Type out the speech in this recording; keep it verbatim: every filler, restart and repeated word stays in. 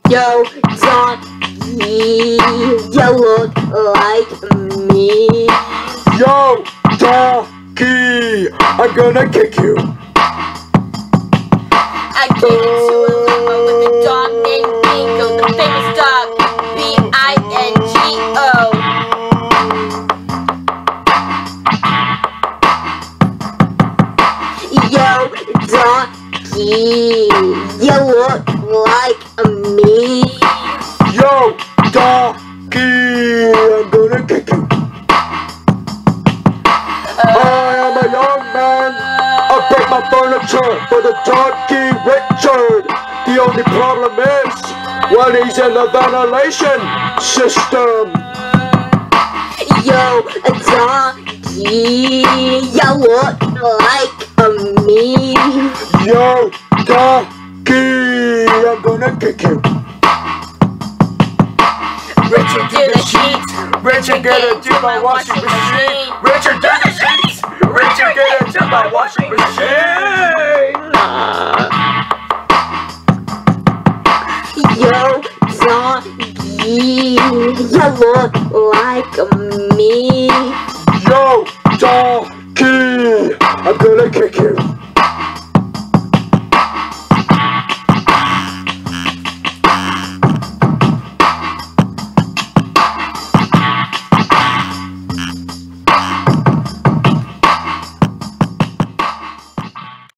Yo, donkey, you look like me. Yo, donkey, I'm gonna kick you. I came into a limo with a dog named Bingo, the famous dog, B I N G O. Yo, donkey, you look like me. Yo, donkey, I'm gonna kick you. I am a young man. I break my furniture for the donkey Richard. The only problem is when he's in the ventilation system. Yo, donkey, you look like me. Yo, donkey, I'm gonna kick you. Richard, do the sheets. Richard, get into my washing machine. Richard, do the sheets. Richard, get into my washing machine. Yo, donkey, you look like me. Yo, donkey, I'm gonna kick you.